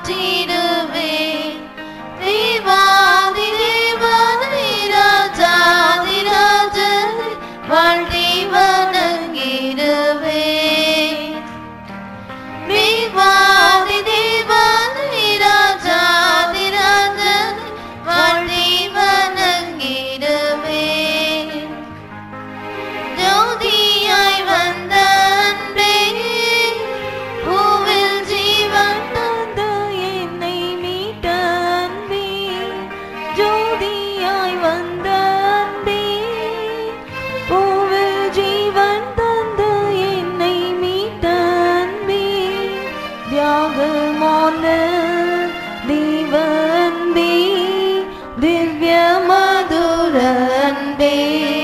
போற்றிடுவே தேவாதி தேவனை ராஜாதி ராஜனை வாழ்த்தி வணங்கிடுவே தேவாதி தேவனை ராஜாதி ராஜனை வாழ்த்தி வணங்கிடுவே ஜோதியாய் வந்த அன்பே பூவில் ஜீவன் தந்த என்னை மீட்ட அன்பே ஜோதியாய் வந்த அன்பே பூவில் ஜீவன் தந்த என்னை மீட்ட அன்பே தியாகமான தேவ அன்பே திவ்ய மதுர அன்பே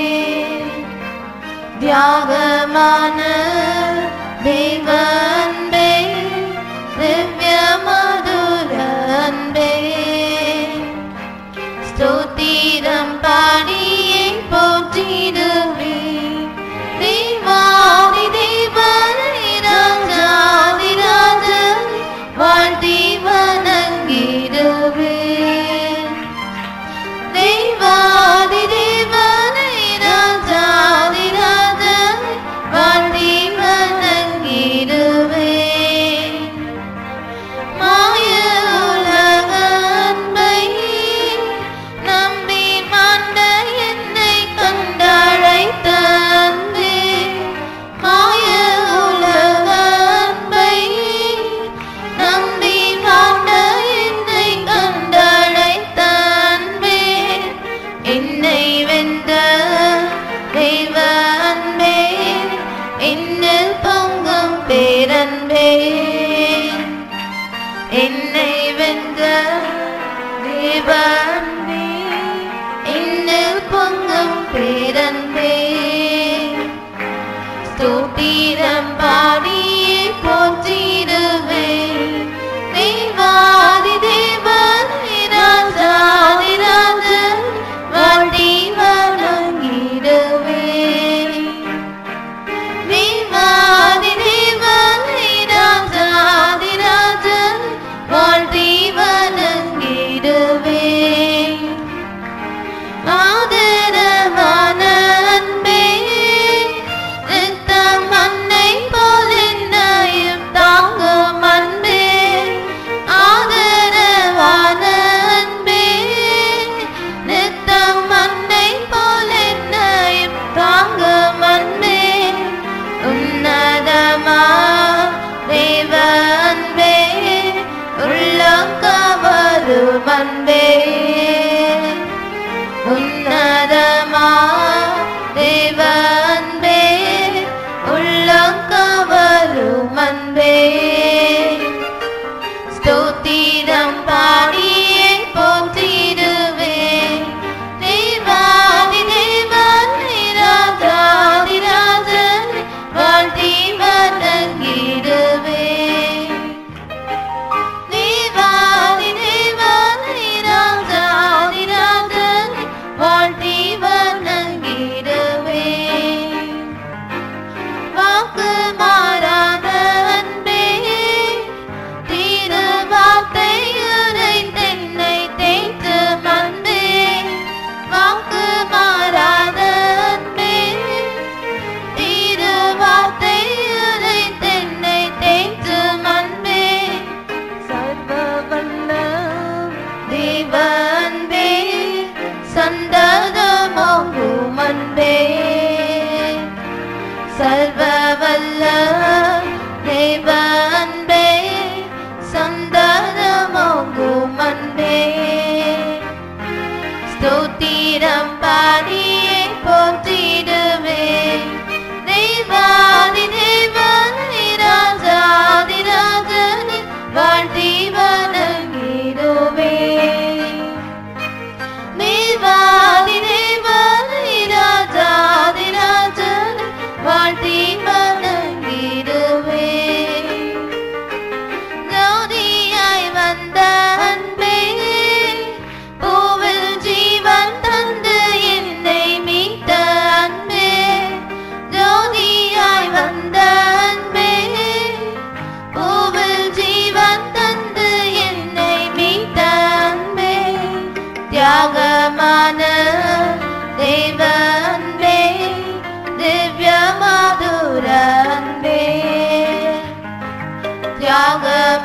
தியாகமான தேவ அன்பே திவ்ய மதுர அன்பே ஸ்தோத்திரம் பாடியே போற்றிடுவே தேவாதி தேவனை ராஜாதி ராஜனை வாழ்த்தி வணங்கிடுவே தேவாதி தேவனை ராஜாதி ராஜனை வாழ்த்தி வணங்கிடுவே மாய உலக அன்பை நம்பி மாண்ட என்னை கண்டழைத்த அன்பே மாய உலக அன்பை நம்பி மாண்ட என்னை கண்டழைத்த அன்பே என்னை வென்ற தெய்வ அன்பே என்னில் பொங்கும் பேரன்பே என்னை வென்ற தெய்வ அன்பே என்னில் பொங்கும் பேரன்பே ஸ்தோத்திரம் பாடியே போற்றிடுவே தேவாதி தேவனை ராஜாதி ராஜனை வாழ்த்தி வணங்கிடுவே தேவாதி தேவனை ராஜாதி ராஜனை வாழ்த்தி வணங்கிடுவே ஆதரவான அன்பே இரத்தம் அன்னை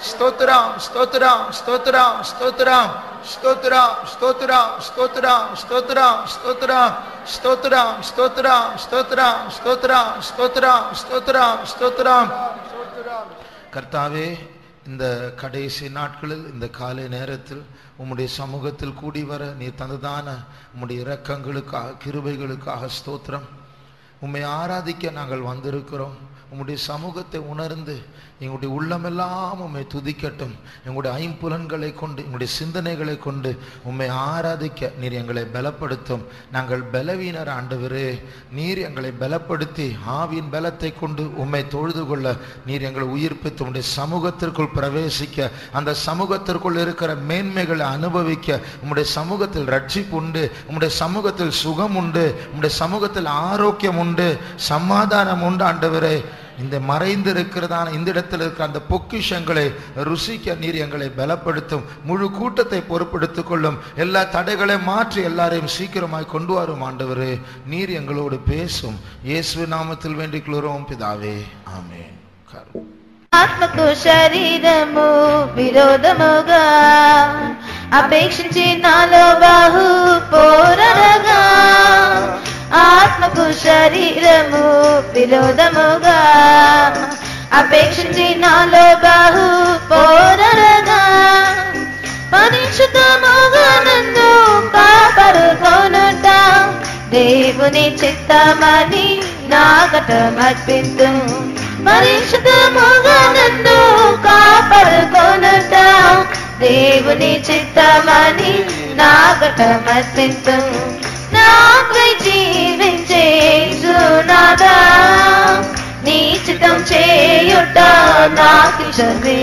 స్తోత్రం స్తోత్రం స్తోత్రం స్తోత్రం స్తోత్రం స్తోత్రం స్తోత్రం స్తోత్రం స్తోత్రం స్తోత్రం స్తోత్రం స్తోత్రం స్తోత్రం స్తోత్రం స్తోత్రం స్తోత్రం. கர்த்தாவே, இந்த கடைசி நாட்களில் இந்த காலை நேரத்தில் உம்முடைய சமூகத்தில் கூடி வர நீ தந்ததான உம்முடைய இரக்கங்களுக்காக கிருபைகளுக்காக ஸ்தோத்திரம். உம்மை ஆராதிக்க நாங்கள் வந்திருக்கிறோம். உம்முடைய சமூகத்தை உணர்ந்து எங்களுடைய உள்ளமெல்லாம் உம்மை துதிக்கட்டும். எங்களுடைய ஐம்புலன்களை கொண்டு எங்களுடைய சிந்தனைகளை கொண்டு உம்மை ஆராதிக்க நீர் எங்களை பலப்படுத்தும். நாங்கள் பலவீனர் ஆண்டவரே, நீர் எங்களை பலப்படுத்தி ஆவியின் பலத்தை கொண்டு உம்மை தொழுது கொள்ள நீர் எங்களை உயிர்ப்பித்து உம்முடைய சமூகத்திற்குள் பிரவேசிக்க, அந்த சமூகத்திற்குள் இருக்கிற மேன்மைகளை அனுபவிக்க, உம்முடைய சமூகத்தில் ரட்சிப்பு உண்டு, உம்முடைய சமூகத்தில் சுகம் உண்டு, உம்முடைய சமூகத்தில் ஆரோக்கியம் உண்டு, சமாதானம் உண்டு. ஆண்டவரே, இந்த மறைந்து இருக்கிறதான இந்த இடத்தில் இருக்கிற அந்த பொக்கிஷங்களை ருசிக்க நீர் எங்களை பலப்படுத்தும். முழு கூட்டத்தை பொறுப்படுத்திக் கொள்ளும். எல்லா தடைகளை மாற்றி எல்லாரையும் சீக்கிரமாய் கொண்டு வரும். ஆண்டவரே, நீர் எங்களோடு பேசும். இயேசு நாமத்தில் வேண்டிக் கொள்கிறோம் பிதாவே, ஆமென். ఆత్మకు శరీరము విరోధముగా అపేక్షించి నాలో బాహు పోరడగా, ఆత్మకు శరీరము విరోధముగా అపేక్షించి నాలో బాహు పోరడగా, పరిశుద్ధముగా నన్ను కాపాడుకొనుట దేవుని చిత్తమని నాకటమర్పిస్తు, పరిశుద్ధముగా నన్ను కాపాడుకొనుట దేవుని చిత్తమని నాకటమర్పిస్తు, నాకై జీవించే యేసునాథా, నీ చిత్తం చేయుట నాకిష్టమే.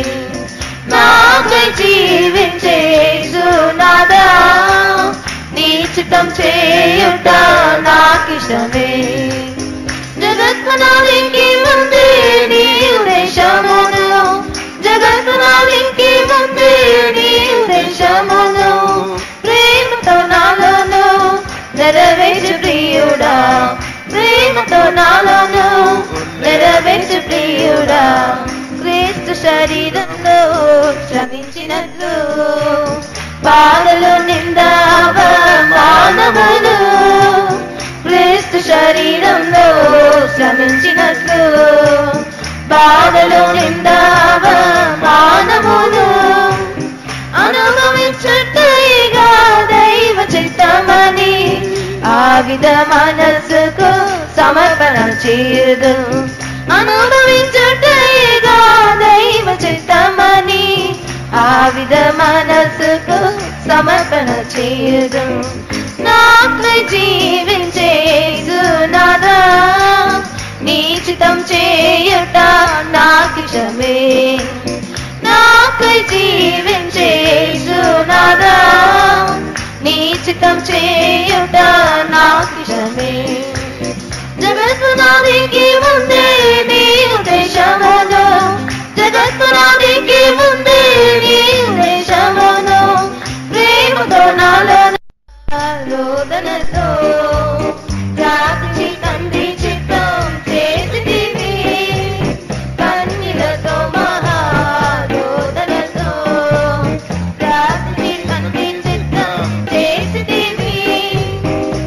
నాకై జీవించే యేసునాథా, నీ చిత్తం చేయుట నాకిష్టమే. జగత్తునాదికి ముందే నీ ఉద్దేశమును, జగత్తునాదికి ముందే నీ ఉద్దేశమును ప్రేమతో నాలోను నెరవేర్చు ప్రియుడా, ప్రేమతో నాలోను నెరవేర్చు ప్రియుడా. క్రీస్తు శరీరంలో శ్రమించినట్లు బాధలు నిందావమానములు, క్రీస్తు శరీరంలో శ్రమించినట్లు బాధలు నిందావమానములు అనుభవించుటైగా దైవ చిత్తమని ఆవిధ మనసుకు సమర్పణ చేయదు. అనుభవించుటైగా దైవ చిత్తమని ఆవిధ మనసుకు సమర్పణ చేయదు. నాకై జీవించే యేసునాథా, నీ చిత్తం చేయుట నాకిష్టమే. నాకై జీవించే యేసునాథా, నీ చిత్తం చేయుట నాకిష్టమే. జగత్తునాదికి ముందే నీ ఉద్దేశమును, జగత్తునాదికి ముందే నీ ఉద్దేశమును ప్రేమతో నాలో రోదనతో ప్రార్థించి తండ్రి చిత్తం చేసితివి, కన్నీళ్లతో మహారోదనతో ప్రార్థించి తండ్రి చిత్తం చేసితివి,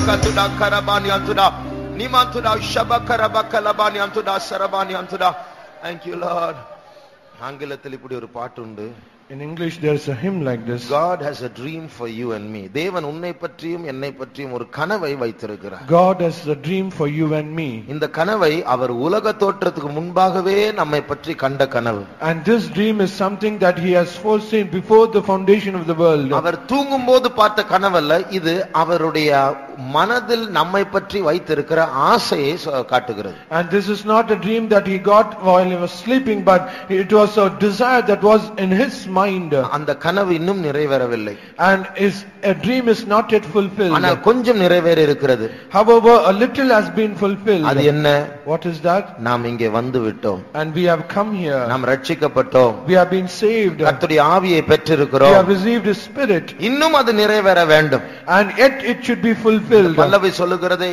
katuda karabani antuda nimantuda shabakarabakalaban antuda sarabani antuda. Thank you, Lord. ஆங்கிலத்தில் இப்படி ஒரு பாட்டு உண்டு. In English there is a hymn like this. God has a dream for you and me. தேவன் உன்னை பற்றியும் என்னை பற்றியும் ஒரு கனவை வைத்திருக்கிறார். God has a dream for you and me. இந்த கனவை அவர் உலக தோற்றத்துக்கு முன்பாகவே நம்மை பற்றி கண்ட கனவு. And this dream is something that he has foreseen before the foundation of the world. அவர் தூங்கும்போது பார்த்த கனவல்ல, இது அவருடைய மனதில் நம்மை பற்றி வைத்திருக்கிற ஆசையை காட்டுகிறது. And this is not a dream that he got while he was sleeping, but it was a desire that was in his mind. அந்த கனவு இன்னும் நிறைவேறவில்லை. And a dream is not yet fulfilled. ஆனால் கொஞ்சம் நிறைவேற இருக்கிறது. However, a little has been fulfilled. அது என்ன? What is that? நாம் இங்கே வந்து விட்டோம். And we have come here. நாம் ரட்சிக்கப்பட்டோம். We have been saved. கர்த்தருடைய ஆவியை We பெற்றிருக்கிறோம். have received his spirit. இன்னும் அது நிறைவேற வேண்டும். And yet it should be fulfilled. பல்லவி சொல்லுகிறதை,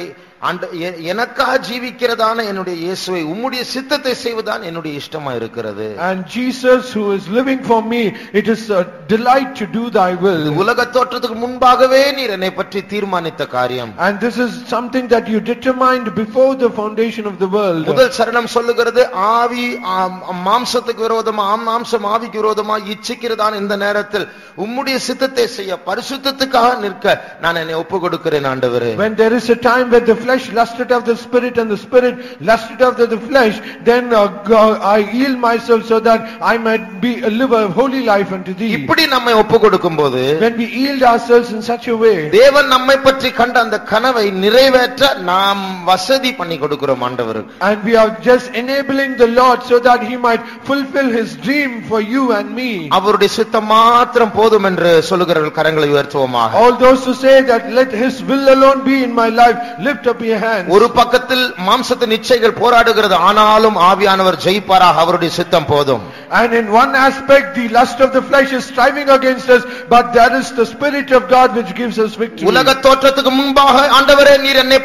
எனக்காக ஜீவிக்கிறதான என்னுடைய இயேசுவை உம்முடைய சித்தத்தை செய்வதுதான் என்னுடைய இஷ்டமா இருக்கிறது. And Jesus who is living for me, it is a delight to do thy will. உலக தோற்றத்துக்கு முன்பாகவே நீர் என்னை பற்றி தீர்மானித்த காரியம். And this is something that you determined before the foundation of the world. முதல் சரணம் சொல்லுகிறது, ஆவி மாம்சத்துக்கு விரோதமா, மாம்சம் ஆவிக்கு விரோதமா இச்சிக்கிறதான இந்த நேரத்தில் உம்முடைய சித்தத்தை செய்ய பரிசுத்தத்துக்காக நிற்க நான் என்னை ஒப்பு கொடுக்கிறேன் ஆண்டவரே. When there is a time when the flesh lusted after the spirit and the spirit lusted after the flesh, then I yield myself so that I might live a holy life unto thee. இப்படி நம்மை ஒப்பு கொடுக்கும்போது, when we yield ourselves in such a way, தேவன் நம்மை பற்றி கண்ட அந்த கனவை நிறைவேற்ற நாம் வசதி பண்ணி கொடுக்கிறோம் ஆண்டவருக்கு. And we are just enabling the Lord so that he might fulfill his dream for you and me. அவருடைய சித்தம் மாத்திரம் போதும் என்று சொல்லுகிறவர்கள் கரங்களை உயர்த்துவோமாக. All those who say that let his will alone be in my life, lift up your hands. ஒரு பக்கத்தில் மாம்சத்தின் இச்சைகள் போராடுகிறது, ஆனாலும் ஆவியானவர் ஜெயிப்பாராக, அவருடைய சித்தம் போதும். And in one aspect the lust of the flesh is striving against us, but there is the spirit of God which gives us victory. உலக தோற்றத்துக்கு முன்பாக ஆண்டவரே நீர் என்னை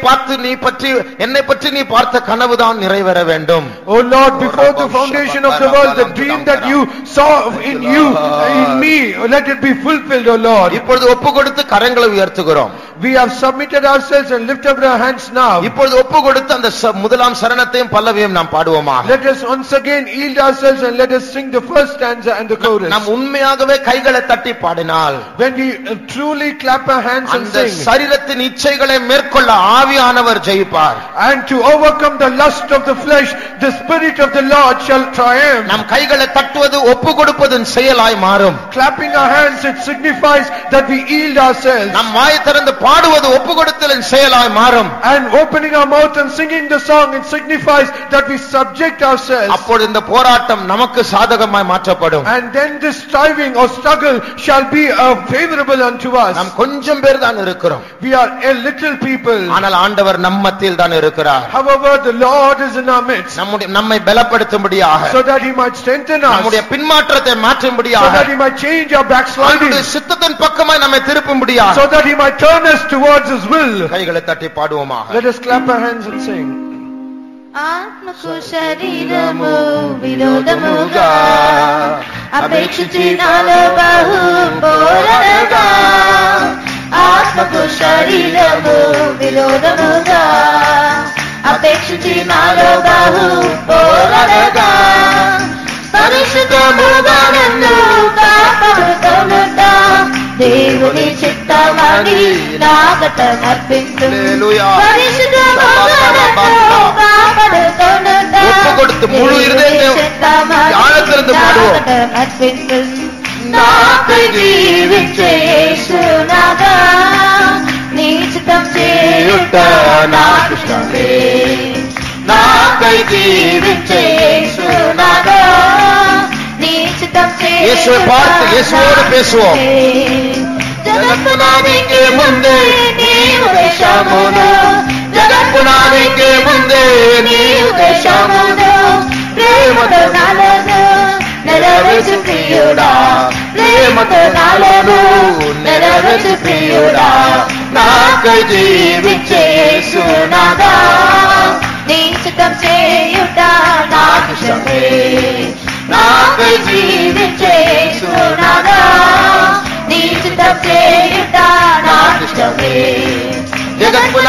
பற்றி நீ பார்த்த கனவுதான் நிறைவேற வேண்டும். Oh Lord, before the foundation of the world, the dream that you saw in you, in me, let it be fulfilled, O Lord. இப்பொழுது ஒப்பு கொடுத்து கரங்களை உயர்த்துகிறோம். We have submitted ourselves and lift up our hands now. இப்பொழுது ஒப்பு கொடுத்து அந்த முதலாம் சரணத்தையும் பல்லவியும் நாம் பாடுவோமாக. Let us once again yield ourselves and let us sing the first stanza and the chorus. நாம் உண்மையாகவே கைகளை தட்டி பாடினால், when we truly clap our hands and அந்த sing, சரீரத்தின் இச்சைகளை மேற்கொள்ள ஆவியானவர் ஜெயிப்பார். and to overcome the lust of the flesh, the spirit of the Lord shall triumph. நாம் கைகளை தட்டுவது ஒப்பு கொடுப்பதின் செயலாய் மாறும். Clapping our hands, it signifies that we yield ourselves. நாம் வாய் திறந்து பாடுவது ஒப்பு கொடுத்தலின் செயலாய் மாறும். And opening our mouth and singing the song, it signifies that we subject ourselves. அப்பொழுது இந்த போராட்டம் நமக்கு சாதகமாய் மாற்றப்படும். And then this striving or struggle shall be favorable unto us. நாம் கொஞ்சம் பேர் தான் இருக்கிறோம். We are a little people. ஆனால் ஆண்டவர் நம் மத்தியில் தான் இருக்கிறார். However, the Lord is in our midst. நம்மை பலப்படுத்தும்படியாக, so that he might strengthen us. நம்முடைய பின்மாற்றத்தை மாற்றும்படியாக, so that he might change our backsliding. அவருடைய சித்தத்தின் பக்கமாய் நம்மை திருப்பும்படியாக, so that he might turn us towards his will. கைகளை தட்டி பாடுவோமாக. Let us clap our hands and sing. ఆత్మకు శరీరము విరోధముగా అపేక్షించి నాలో బహు పోరాడగా, ఆత్మకు శరీరము విరోధముగా అపేక్షించి నాలో బహు పోరాడగా, పరిశుద్ధముగా నన్ను కాపాడుకొనుట దేవుని చిత్తమని నాగట నర్పించు. పరిశుద్ధముగా నన్ను కాపాడుకొనుట దేవుని చిత్తమని నాగట నర్పించు. నాకై జీవించే యేసునాథా, నీ చిత్తం చేయుట నాకిష్టమే. నాకై జీవించే యేసునాథా, నీ చిత్తం చేయుట యేసుவோடு பேசுவோம். జగత్పునాదికి ముందే నీవు దేశమును, జగత్పునాదికి ముందే నీవు దేశమును, ప్రేమతో నాలను నెరవేర్చు ప్రియుడా, ప్రేమతో నాలను నెరవేర్చు ప్రియుడా. నాకై జీవించే యేసునాథా, నీ చిత్తం చేయుట నాకిష్టమే. నాకై జీవించే యేసునాథా, నీ చిత్తం చేయుట నాకిష్టమే. జగత్పున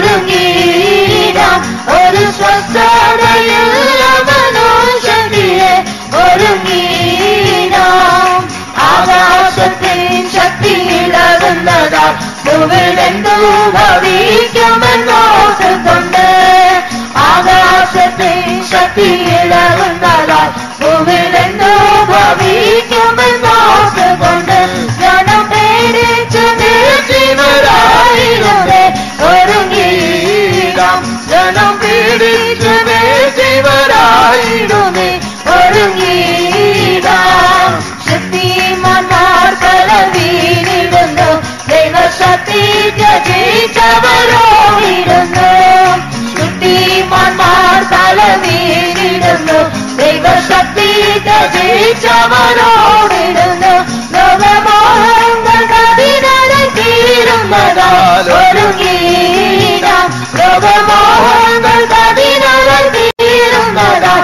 ഒരുങ്ങിയിടാം ഒരു സ്വസ്ഥതയുള്ള മനോശക്തിയെ ഒരുങ്ങിയിടാം ആകാശത്തിൻ ശക്തി ഇളകുന്നതാൽ ഭൂമിയിലെന്തു ഭവിക്കുമെന്നോർത്തുകൊണ്ട് ആകാശത്തിൻ ശക്തി ഇളകുന്നതാൽ ഭൂമിയിലെന്തു ഭവിക്കുമെന്നോർത്തുകൊണ്ട് ജനം പേടിച്ചു നിർജീവരായിരുന്നേ ഒരുങ്ങിയിടാം ജനം പേടിച്ചു നിർജീവരായിരുന്നേ ഒരുങ്ങിയിടാം ശക്തിമാന്മാർ കലവീണിടുന്നു ദൈവശക്തി ത്യജിച്ചവരോടിടുന്നു ശക്തിമാന്മാർ കലവീണിടുന്നു ദൈവശക്തി ത്യജിച്ചവരോടിടുന്നു ലോകമോഹങ്ങൾ കവിതകൾ തീരുന്നതാൽ ഒരുങ്ങിയിടാം ലോകമോഹങ്ങൾ കവിതകൾ തീരുന്നതാൽ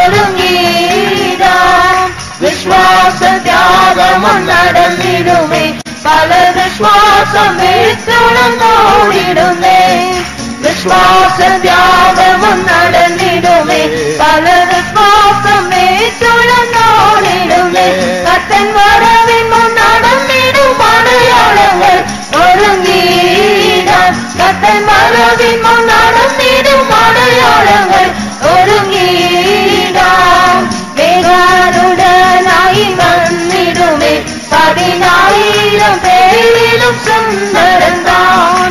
ഒരുങ്ങിയിടാം വിശ്വാസത്യാഗമം നടന്നിടുമേ പല വിശ്വാസം തുളന്നോടിടുന്നേ വിശ്വാസത്യാഗമം നടന്നിടുമേ പല വിശ്വാസം തുളന്നോടിടുമേ കത്തൻ വരവിൻ നടന്നിടും മലയാളങ്ങൾ ഒരുങ്ങിയിടാം കത്തൻ വരവിൻ നടന്നിടും മലയാളങ്ങൾ ഒരുങ്ങിയിടാം മേഘാരുടനായി വന്നിടുമേ 10,000 പേരിലും സുന്ദരൻ താൻ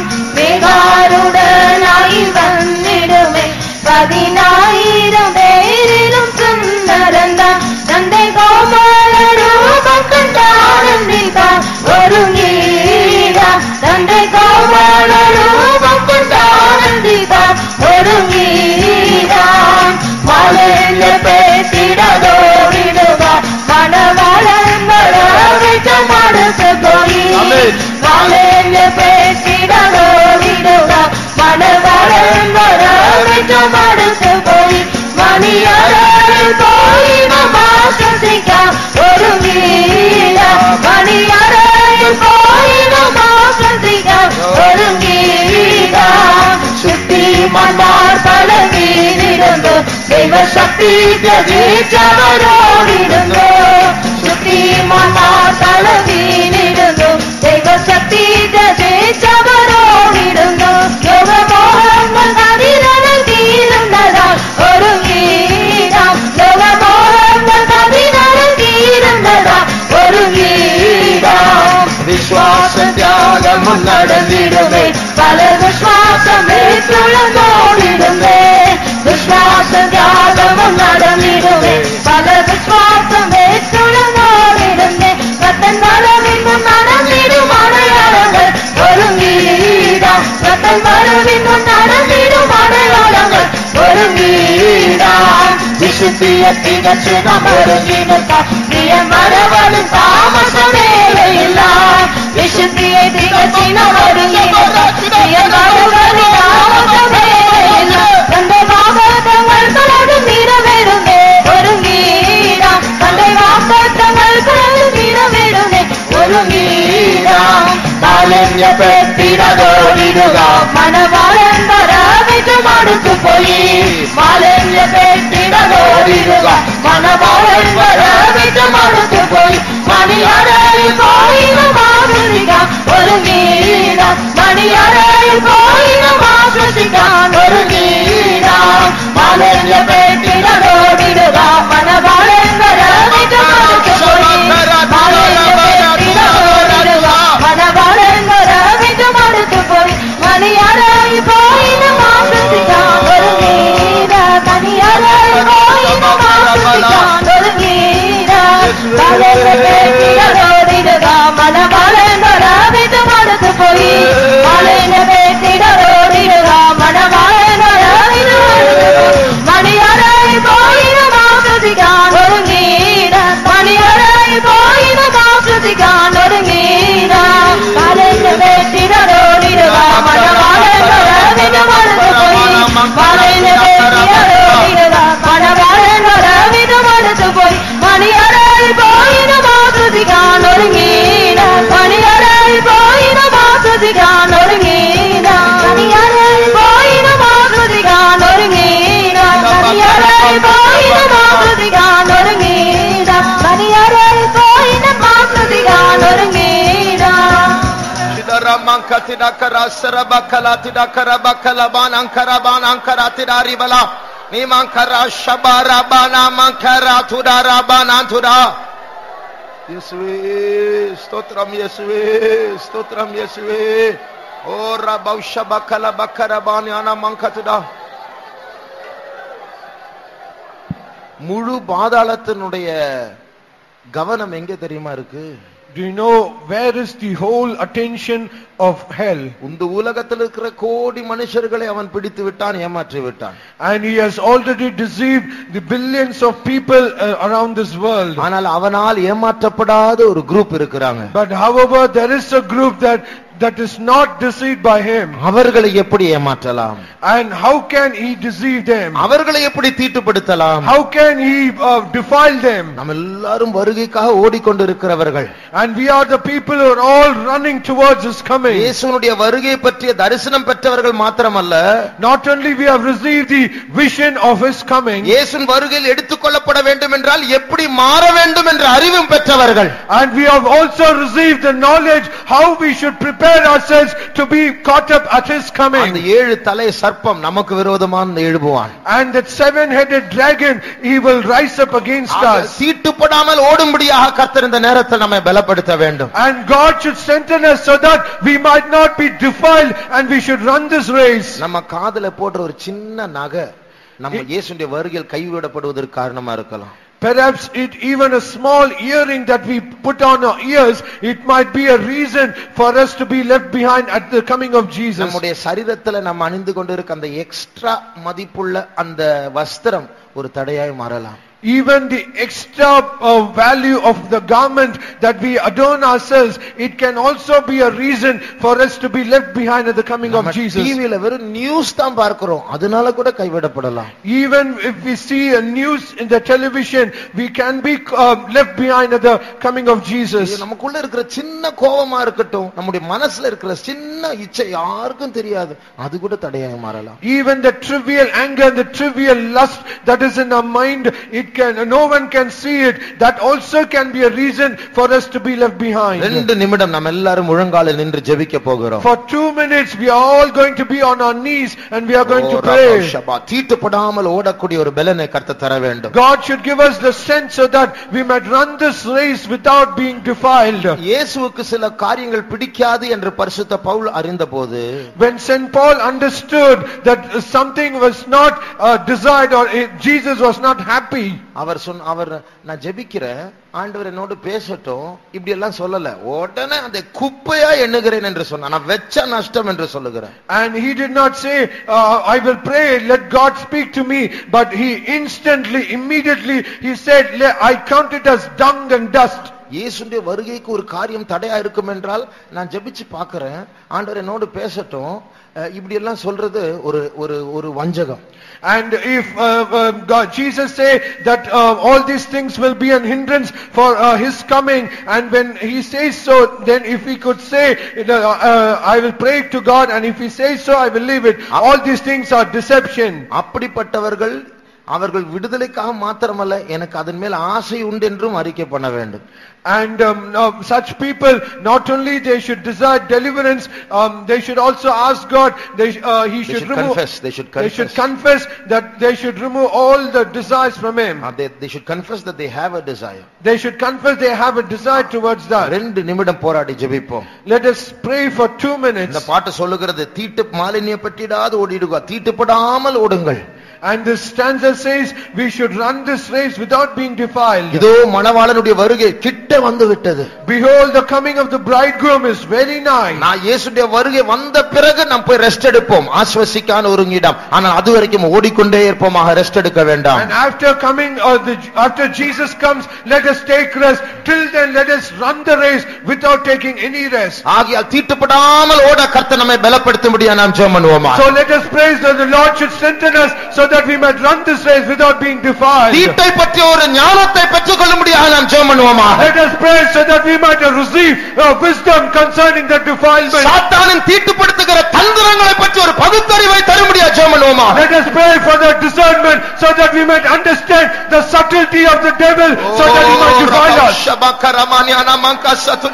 മേഘാരുടനായി വന്നിടുമേ 10,000 പേരിലും സുന്ദരൻ താൻ തന്റെ കോമള രൂപം കണ്ടാനന്ദിക്കാൻ ഒരുങ്ങിയിടാം തന്റെ കോമള രൂപം കണ്ടാനന്ദിക്കാൻ ഒരുങ്ങിയിടാം മലയിലെ പേട്ടിടതോടിടുക മണവാളന്മാരാവിട്ട് മടുത്തു പോയി മലയിലെ പേട്ടിടതോടിടുക മണവാളന്മാരാവിട്ട് മടുത്തു പോയി മണിയറയിൽ പോയി നാം ആശ്വസിക്കാം ഒരുങ്ങിയിടാം മണിയറയിൽ പോയി നാം ആശ്വസിക്കാം ഒരുങ്ങിയിടാം ശക്തിമാന്മാർ പലവീണിടുന്നു ദൈവശക്തി ത്യജിച്ചവരോടിടുന്നു ശക്തിമാന്മാർ പലവീണിടുന്നു ദൈവശക്തി ത്യജിച്ചവരോടിടുന്നു ലോകമോഹങ്ങൾ കവിതകൾ തീരുന്നതാൽ ഒരുങ്ങിയിടാം ലോകമോഹങ്ങൾ കവിതകൾ തീരുന്നതാൽ ഒരുങ്ങിയിടാം വിശ്വാസത്യാഗം നടന്നിടുമേ പല വിശ്വാസം തുളന്നോടിടുമേ വിശ്വാസത്യാഗം നടന്നിടുമേ പല വിശ്വാസം തുളന്നോടിടുമേ കത്തൻ വരവിന്നും നടന്നിടും മലയാളങ്ങൾ ഒരുങ്ങിയിടാം കത്തൻ വരവിന്നും നടന്നിടും മലയാളങ്ങൾ ഒരുങ്ങിയിടാം വിശുദ്ധിയെ തികച്ചു നാം ഒരുങ്ങി നിൽക്കാം പ്രിയം വരവനും താമസമേറെയില്ല വിശുദ്ധിയെ തികച്ചു നാം ഒരുങ്ങി നിൽക്കാം പ്രിയം വരവനും താമസമേറെയില്ല തന്റെ വാഗ്ദത്തങ്ങൾ കലരും നിറവേറുന്നേ ഒരുങ്ങിയിടാം തന്റെ വാഗ്ദത്തങ്ങൾ കലരും നിറവേറുന്നേ ഒരുങ്ങിയിടാം മാലിന്യപ്പെട്ടിടതോടിടുക മണവാളൻ വരവിട്ട് മടുത്തു പോയി മാലിന്യപ്പെട്ടിടതോടിടുക മണവാളൻ വരവിട്ട് മടുത്തു പോയി മണിയറയിൽ പോയി നാം ആഗ്രഹിക്കാം ഒരുങ്ങിയിടാം മണിയറയിൽ പോയി sarabakala tidakarabakala banankara tidaribala nimankara shabarabana mankara tudarabanantuda. Yesuve stotram Yesuve stotram Yesuve. Oh rabaushbakala bakarabanyana mankatuda. முழு பாதாளத்தினுடைய கவனம் எங்க தெரியுமா இருக்கு? Do you know where is the whole attention of hell? இந்த உலகத்தில் இருக்கிற கோடி மனுஷர்களை அவன் பிடித்து விட்டான், ஏமாற்றி விட்டான். And he has already deceived the billions of people around this world. ஆனால் அவனால் ஏமாற்றப்படாத ஒரு குரூப் இருக்கிறாங்க. But however there is a group that is not deceived by him. அவர்களை எப்படி ஏமாற்றலாம்? And how can he deceive them? அவர்களை எப்படி தீட்டுப்படுத்தலாம்? How can he defile them? நாம் எல்லாரும் வருகைக்காக ஓடிக்கொண்டிருக்கிறவர்கள். And we are the people who are all running towards his coming. இயேசுவுடைய வருகை பற்றிய தரிசனம் பெற்றவர்கள் மாத்திரமல்ல, not only we have received the vision of his coming, இயேசுவின் வருகையில் எடுத்துக்கொள்ளப்பட வேண்டும் என்றால் எப்படி மாற வேண்டும் என்ற அறிவும் பெற்றவர்கள். And we have also received the knowledge how we should prepare ourselves to be caught up at his coming. அந்த ஏழு தலை சர்ப்பம் நமக்கு விரோதமாக எழும்புவான். And that seven-headed dragon, he will rise up against us. தீட்டுப்படாமல் ஓடும்படியாக கர்த்தர் இந்த நேரத்தில் நம்மை பலப்படுத்த வேண்டும். And God should strengthen us so that we might not be defiled and we should run this race. நம்ம காதுல போடுற ஒரு சின்ன நகை நம்ம இயேசுவின் வருகையில் கைவிடப்படுவதற்கு காரணமா இருக்கலாம். Perhaps even a small earring that we put on our ears, it might be a reason for us to be left behind at the coming of Jesus. நம்முடைய சரீரத்துல நம்ம அணிந்து கொண்டிருக்கிற அந்த எக்ஸ்ட்ரா மதிப்புள்ள அந்த வஸ்திரம் ஒரு தடையாய் மாறலாம். Even the extra value of the garment that we adorn ourselves, it can also be a reason for us to be left behind at the coming of Jesus. டிவில வெறும் நியூஸ் தான் பார்க்கிறோம், அதனால கூட கைவிடப்படலாம். Even if we see a news in the television, we can be left behind at the coming of Jesus. நமக்குள்ள இருக்கிற சின்ன கோபமா இருக்கட்டும், நம்முடைய மனசுல இருக்கிற சின்ன இச்சை யாருக்கும் தெரியாது, அது கூட தடையாய் மாறலாம். Even the trivial anger and the trivial lust that is in our mind, no one can see it, that also can be a reason for us to be left behind. 2 நிமிடம் நாம் எல்லாரும் முழங்காலில் நின்று ஜெபிக்க போகிறோம். For 2 minutes we are all going to be on our knees and we are going to pray. தீட்டுப்படாமல் ஓடக்கூடிய ஒரு பலனை கர்த்தர் தர வேண்டும். God should give us the strength so that we might run this race without being defiled. இயேசுவுக்கு சில காரியங்கள் பிடிக்காது என்று பரிசுத்த Pavul அறிந்தபோது, when Saint Paul understood that something was not desired or Jesus was not happy, அவர் நான் ஜெபிக்கிறேன், ஆண்டவர் என்னோடு பேசட்டும் இப்படி எல்லாம் சொல்லல, உடனே அந்த குப்பையா எண்ணுகிறேன் என்று சொன்னான். நான் வெச்ச நஷ்டம் என்று சொல்லுகிறேன். And he did not say I will pray, let God speak to me, but he immediately he said, I count it as dung and dust. இயேசுவின் வருகைக்கு ஒரு காரியம் தடையா இருக்கும் என்றால் நான் ஜெபிச்சு பார்க்கிறேன், ஆண்டவர் என்னோடு பேசட்டும் இப்படி எல்லாம் சொல்றது ஒரு வஞ்சகம். And if Jesus say that all these things will be an hindrance for his coming, and when he says so, then if he could say I will pray to God, and if he says so I will leave it, all these things are deception. அப்படிப்பட்டவர்கள் அவர்கள் விடுதலைக்காக மாத்திரமல்ல, எனக்கு அதன் மேல் ஆசை உண்டு என்றும் அறிக்கை பண்ண வேண்டும். And such people, not only they should desire deliverance, they should also ask God, they should confess that they should remove all the desires from him. They should confess that they have a desire. They should confess they have a desire towards that. 2 நிமிடம் போராடி ஜெபிப்போம். Let us pray for 2 minutes. இந்த பாட்டு சொல்லுகிறது, தீட்டு மாலின்யப்பட்டிடாது ஓடிடுங்க, தீட்டுப்படாமல் ஓடுங்கள். And this stanza says we should run this race without being defiled. இதோ மணவாளனுடைய வருகை கிட்ட வந்து விட்டது. Behold, the coming of the bridegroom is very nigh. நான் இயேசுடைய வருகை வந்த பிறகு நாம் போய் ரெஸ்ட் எடுப்போம், ஆஸ்வசிக்கான ஒரு இடம். ஆனால் அது வரைக்கும் ஓடிக்கொண்டே இருப்போமாக, ரெஸ்ட் எடுக்க வேண்டாம். And after Jesus comes, let us take rest. Till then let us run the race without taking any rest. ஆகியால் தீட்டுப்படாமல் ஓட கர்த்தர் நம்மை பலப்படுத்தும்படியாக நாம் ஜெபம் பண்ணுவோமா? So let us pray that the Lord should strengthen us so that we might run this race without being defiled. தீட்டை பற்றிய ஒரு ஞானத்தை பெற்றுக்கொள்ளும்படியாக நாம் ஜெபம் பண்ணுவோமா? Let us pray so that we might receive wisdom concerning the defilement. சாத்தானின் தீட்டுப்படுத்துகிற தந்திரங்களை பற்றி ஒரு பகுத்தறிவை தரும்படியாக ஜெபம் பண்ணுவோமா? Let us pray for the discernment so that we might understand the subtlety of the devil, so that he might defile us.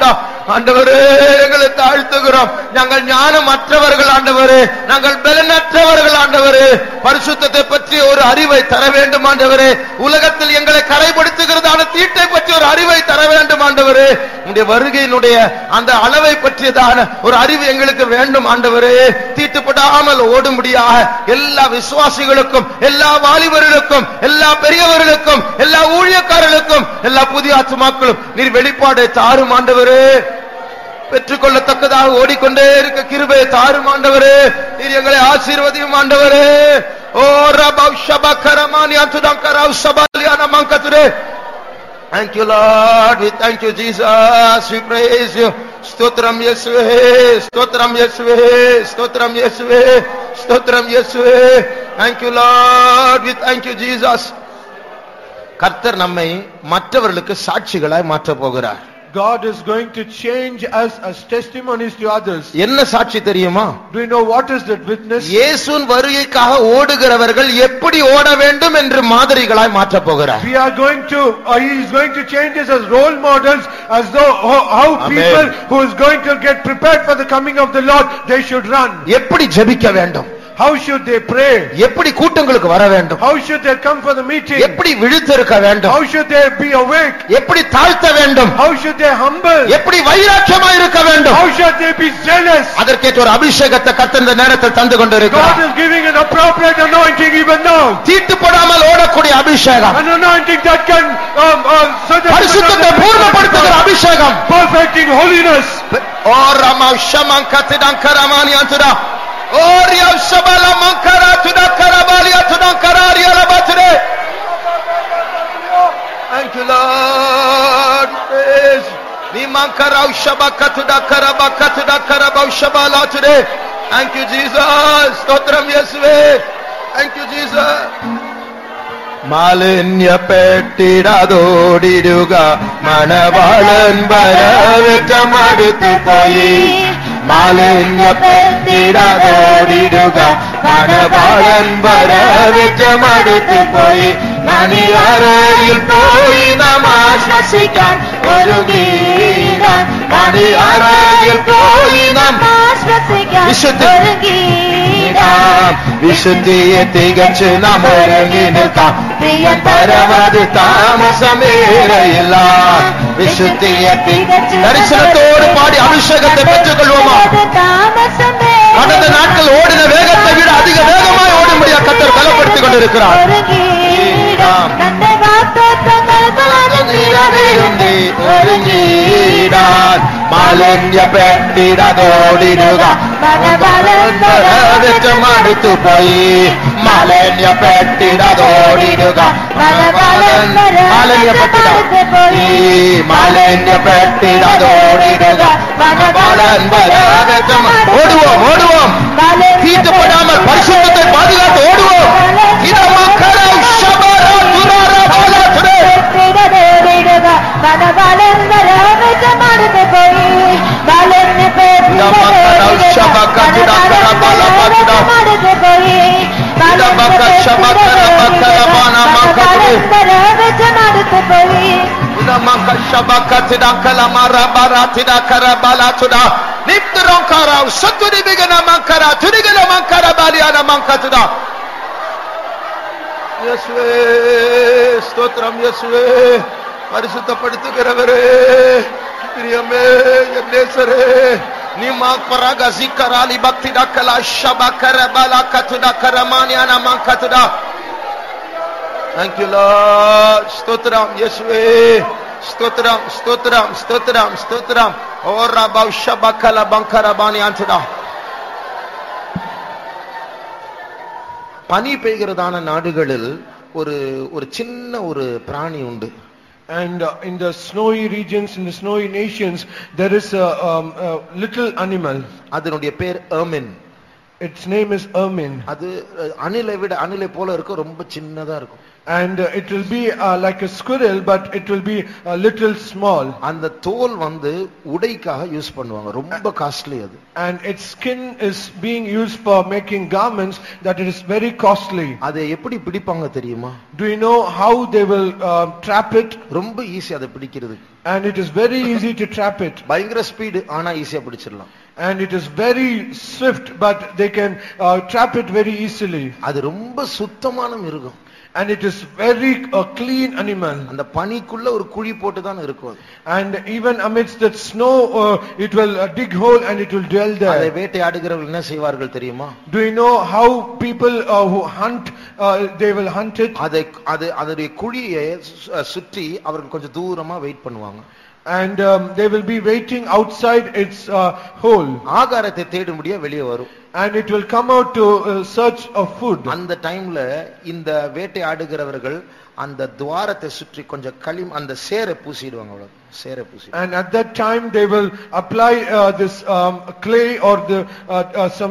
ஆண்டவரே எங்களை தாழ்த்துகிறோம். நாங்கள் ஞானமற்றவர்கள் ஆண்டவரே, நாங்கள் பலனற்றவர்கள் ஆண்டவரே. பரிசுத்தத்தை பற்றி ஒரு அறிவை தர வேண்டும் ஆண்டவரே. உலகத்தில் எங்களை கரைப்படுத்துகிறதான தீட்டை பற்றி ஒரு அறிவை தர வேண்டும் ஆண்டவரே. உங்களுடைய வருகையினுடைய அந்த அளவை பற்றியதான ஒரு அறிவு எங்களுக்கு வேண்டும் ஆண்டவரே. தீட்டுப்படாமல் ஓடும்படியாக எல்லா விசுவாசிகளுக்கும், எல்லா வாலிபர்களுக்கும், எல்லா பெரியவர்களுக்கும், எல்லா ஊழியக்காரர்களுக்கும், எல்லா புதிய ஆத்துமாக்களும் நீர் வெளிப்பாடை தாரும் ஆண்டவரே. பெற்றுக்கொள்ளத்தக்கதாக ஓடிக்கொண்டே இருக்க கிருபையை தாரும் ஆண்டவரே. நீர் எங்களை ஆசீர்வதியும் ஆண்டவரே. ஓ ரபௌ ஷபகரமானியா துதங்கராவ் சபாலியானா மங்கதுரே. Thank you Lord, we thank you Jesus, we praise you. Stotram Yeshuve, Stotram Yeshuve, Stotram Yeshuve, Stotram Yeshuve. Thank you Lord, we thank you Jesus. கர்த்தர் நம்மை மற்றவர்களுக்கு சாட்சிகளாய் மாற்ற போகிறார். God is going to change us as testimonies to others. என்ன சாட்சி தெரியுமா? Do you know what is that witness? இயேசுவின் வருகைக்காக ஓடுகிறவர்கள் எப்படி ஓட வேண்டும் என்று மாதிரிகளாய் மாற்ற போகிறார். We are going to he is going to change us as role models, as though how people who is going to get prepared for the coming of the Lord, they should run. எப்படி ஜெபிக்க வேண்டும்? How should they pray? எப்படி கூட்டங்களுக்கு வர வேண்டும்? How should they come for the meeting? எப்படி விழித்திருக்க வேண்டும்? How should they be awake? எப்படி தாழ்த்த வேண்டும்? How should they humble? எப்படி வைராக்கியமாய் இருக்க வேண்டும்? How should they be zealous? அதற்கேற்ற ஒரு அபிஷேகத்தை கர்த்தர் இந்த நேரத்தில் தந்து கொண்டிருக்கிறார். God is giving an appropriate anointing even now. தீட்டுப்படாமல் ஓடக்கூடிய அபிஷேகம். An anointing that can பரிசுத்தத்தை பூர்ணப்படுத்துகிற அபிஷேகம். Perfecting holiness. O Rama ஷமங்கதிடங்கரமானி அந்துரா. Oria Shabala Mankara to the Karabalia to the Kararia Labatare. Thank you, Lord. Praise. Ni Mankara Shabaka to the Karabaka to the Karabau Shabala today. Thank you, Jesus. Stotram Yeswe. Thank you, Jesus. മാലിന്യ പെട്ടിടതോടിരുക മണവാളൻ വരവേറ്റമടുത്തു പോയി മാലിന്യ പെട്ടിടതോടിരുക മണവാളൻ വരവേറ്റമടുത്തു പോയി മണിയറയിൽ പോയി നാം ആശ്വസിക്കാൻ ഒരുങ്ങിടാൻ മണിയറയിൽ പോയി നാം ആശ്വസിക്കാൻ ഒരുങ്ങിടാം വിശുദ്ധിയെ തികച്ച് നാം ഒരുങ്ങി നിൽക്കാം പ്രിയൻ പരമത് താമസമേറയില്ല വിശുദ്ധിയെ ദർശനത്തോട് പാടി അഭിഷേകത്തെ പെற்றுകൊള്ളുவோமா கடந்த நாட்கள் ஓடின வேகத்தை விட அதிக வேகமாய் ஓடும்படியா கர்த்தர் பலப்படுத்திக் கொண்டிருக்கிறார் ഒരുങ്ങിടാൻ മാലിന്യ പെട്ടിടതോടിരുക മടുത്തു പോയി മാലിന്യ പെട്ടിടതോടിരുക മാലിന്യ പെട്ടിടതോടിരുക ஓடுவோம் ஓடுவோம் தீட்டுப்படாமல் பரிசுத்தத்தை பாதுகாத்து ஓடுவோம் ஸ்தோத்திரம் இயேசுவே பரிசுத்தப்படுத்துகிறவரே பிரியமே நேசரே நீமா பராகசி கராலி பக்தி டக்கலா ஷபகர பலா கத்துடா கரமானியானா மங்கத்துடா Thank you Lord ஸ்தோத்திரம் இயேசுவே ஸ்தோத்திரம் ஸ்தோத்திரம் ஸ்தோத்திரம் ஸ்தோத்திரம் ஓ ரபா ஷபகல பங்கரபானி அந்துடா பனி பெய்கிறதான நாடுகளில் ஒரு சின்ன ஒரு பிராணி உண்டு. And in the snowy regions, in the snowy nations, there is a little animal. அதனுடைய பேர் ermine. Its name is ermine. அது அணிலை போல இருக்கும், ரொம்ப சின்னதா இருக்கும். And it will be like a squirrel, but it will be a little small. அந்த தோல் உடைக்காக யூஸ் பண்ணுவாங்க, ரொம்ப காஸ்ட்லி அது. And its skin is being used for making garments, that it is very costly. அதை எப்படி பிடிப்பாங்க தெரியுமா? Do you know how they will trap it? ரொம்ப ஈஸி அதை பிடிக்கிறது. And it is very easy to trap it. பயங்கர speed, ஆனா ஈஸியா பிடிச்சிடலாம். And it is very swift, but they can trap it very easily. அது ரொம்ப சுத்தமான மிருகம். And it is very clean animal. அந்த பனிக்குள்ள ஒரு குழி போட்டு தான் இருக்கும். And even amidst that snow, it will dig hole and it will dwell there. அதை வேட்டையாடுகிறவர்கள் என்ன செய்வார்கள் தெரியுமா? Do you know how people who hunt, they will hunt it? அதோடைய குழியை சுற்றி அவர்கள் கொஞ்சம் தூரமா வெயிட் பண்ணுவாங்க. And they will be waiting outside its hole. ஆகாரத்தை தேடும்படியா வெளியே வரும். And it will come out to search of food. அந்த டைம்ல இந்த வேட்டையாடுகிறவர்கள் அந்த துவாரத்தை சுற்றி கொஞ்சம் அந்த சேரை பூசிடுவாங்க. அவ்வளவு சேரை பூசி. And at that time they will apply this clay or the some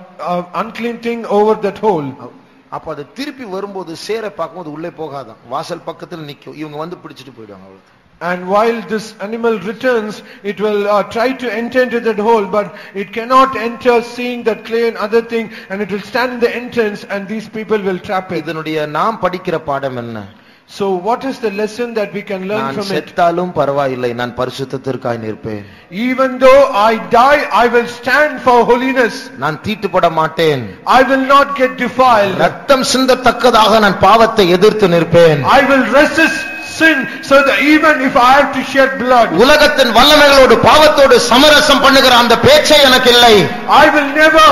unclean thing over that hole. அப்ப அது திருப்பி வரும்போது சேரை பார்க்கும்போது உள்ளே போகாதான், வாசல் பக்கத்துல நிக்கும். இவங்க வந்து பிடிச்சிட்டு போயிடுவாங்க. அவ்வளவு. And while this animal returns, it will try to enter into that hole, but it cannot enter, seeing that clay and other thing, and it will stand in the entrance, and these people will trap it. இதனுடைய நாம் படிக்கிற பாடம் என்ன? So what is the lesson that we can learn from it? நான் செத்தாலும் பரவாயில்லை, நான் பரிசுத்தத்திற்காய் நிற்பேன். Even though I die, I will stand for holiness. நான் தீட்டுப்பட மாட்டேன். I will not get defiled. ரத்தம் சிந்தத்தக்கதாக நான் பாவத்தை எதிர்த்து நிற்பேன். I will resist sin, so that even if I have to shed blood. உலகத்தின் வல்லமைகளோடு பாவத்தோடு சமரசம் பண்ணுகிற அந்த பேச்சே எனக்கு இல்லை. I will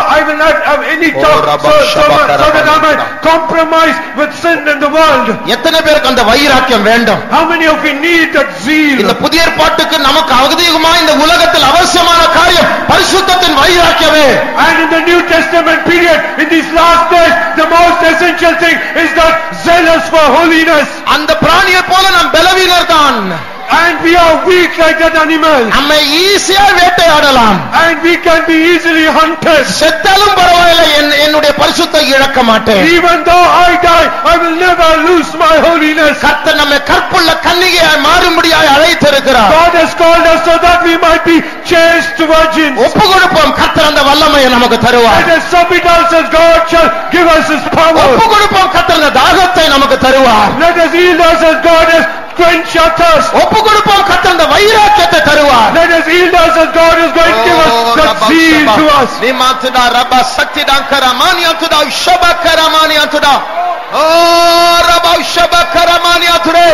not have any talk so that I might compromise with sin in the world. எத்தனை பேருக்கு அந்த வைராக்கியம் வேண்டும்? How many of you need that zeal? இந்த புதிய ஏற்பாட்டுக்கு நமக்கு அவதிகமாக இந்த உலகத்தில் அவசியமான காரியம் பரிசுத்தத்தின் வைராக்கியமே. And in the New Testament period, in these last days, the most essential thing is that zealous for holiness. அந்த பிராணியை போல நாம் பலவீனர் தான். And we are weak like that animal. நம்மை ஈஸியா வேட்டையாடலாம். And we can be easily hunted. செத்தாலும் பரவாயில்லை, என்னுடைய பரிசுத்தத்தை இழக்க மாட்டேன். Even though I die, I will never lose my holiness. கர்த்தர் நம்மை கற்புள்ள கன்னிகையாய் மாறும்படியாய் அழைத்திருக்கிறார். God has called us so that we might be chaste virgins. ஒப்புக்கொடுப்போம், கர்த்தர் அந்த வல்லமையை நமக்கு தருவார். Let us submit ourselves, God shall give us His power. ஒப்புக்கொடுப்போம், கர்த்தர் அந்த தாகத்தை நமக்கு தருவார். Let us yield ourselves, God has quench our thirst. ஒப்புக்கொடுப்போம், கர்த்தர் அந்த வைராக்கியத்தை தருவார். Let us yield ourselves, God is going to give us that zeal to us. நிமாத்துடா Rafah சக்திடாங்கர மானியாத்துடா ஷபக்கர மானியாத்துடா O Rafah ஷபக்கர மானியாத்துடே.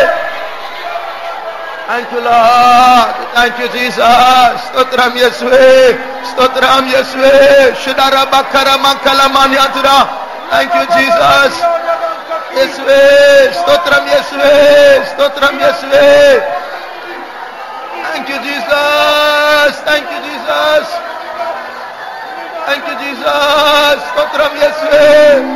Thank you Lord, thank you Jesus. ஸ்தோத்திரம் இயேசுவே, ஸ்தோத்திரம் இயேசுவே. ஷடரபக்கர மங்கல மானியாத்துடா. Thank you Jesus. இயேசுவே, ஸ்தோத்திரம் இயேசுவே, ஸ்தோத்திரம் இயேசுவே. Thank you Jesus, thank you Jesus, thank you Jesus, ஸ்தோத்திரம் இயேசுவே.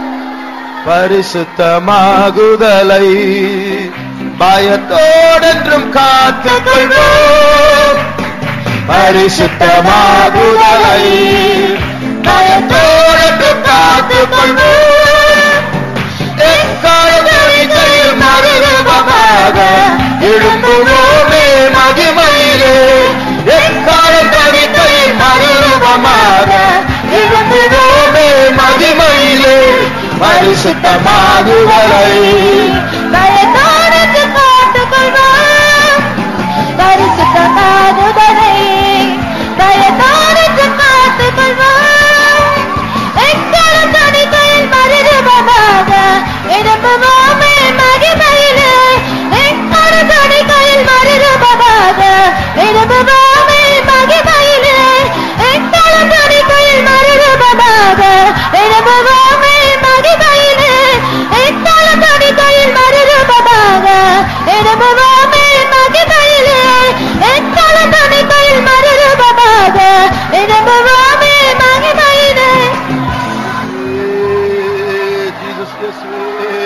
பரிசுத்தமாகுதலை பயத்தோடென்றும் காத்துக்கொள்வோம். பரிசுத்தமாகுதலை பயத்தோடென்றும் காத்துக்கொள்வோம். மறுரூபமாக எழும்புவோமே மகிமையிலே. எக்காலம் தனிக்கையில் மறுரூபமாக எழும்புவோமே மகிமையிலே. பரிசுத்தமாகுவதை பயத்தோடு காத்துக்கொள்வோம். பரிசுத்தமாகுவதை பயத்தோடு காத்துக்கொள்வோம். எக்காலம் தனிக்கையில் மறுரூபமாக எழும்புவோமே மகிமையிலே. எக்காலம் தனிக்கையில் மறுரூபமாக எழும்புவோமே மகிமையிலே. எக்காலம் தனிக்கையில் மறுரூபமாக எழும்புவோமே மகிமையிலே. எக்காலம் தனிக்கையில் மறுரூபமாக எழும்புவோமே மகிமையிலே. எக்காலம் தனிக்கையில் மறுரூபமாக எழும்புவோமே மகிமையிலே. Jesus இயேசுவே.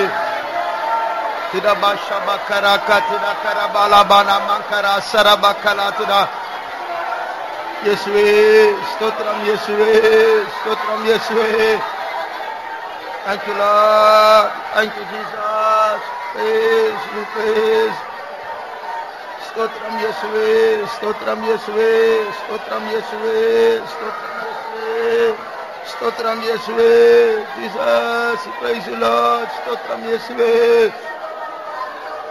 திடபாஷபக்கரா கத்திடக்கரா பாலபானா மங்கரா சரபக்கலா திடா. இயேசுவே, ஸ்தோத்திரம் இயேசுவே, ஸ்தோத்திரம் இயேசுவே. Thank you Lord, thank you Jesus. Praise you, praise. ஸ்தோத்திரம் இயேசுவே, ஸ்தோத்திரம் இயேசுவே, ஸ்தோத்திரம் இயேசுவே, ஸ்தோத்திரம் இயேசுவே, ஸ்தோத்திரம் இயேசுவே. Jesus, praise you Lord, ஸ்தோத்திரம் இயேசுவே.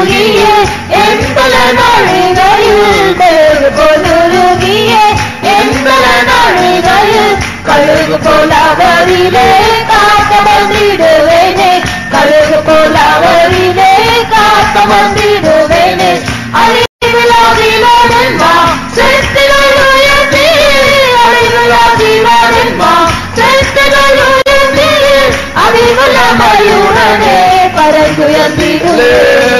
போலுருகிய என்பல நாளிகையில் கழுகு போலுருகிய என்பல நாளிகையில் கழுகு போல அவரிலே காக்க வந்திடுவேனே கழுகு போல அவரிலே காக்க வந்திடுவேனே அறிவிலாதிலாதென்மா செத்திலுயர்த்தி அறிவிலாதிலாதென்மா செத்திலுயர்த்தி அறிவிலமையுடனே பரந்துயர்த்திடுவே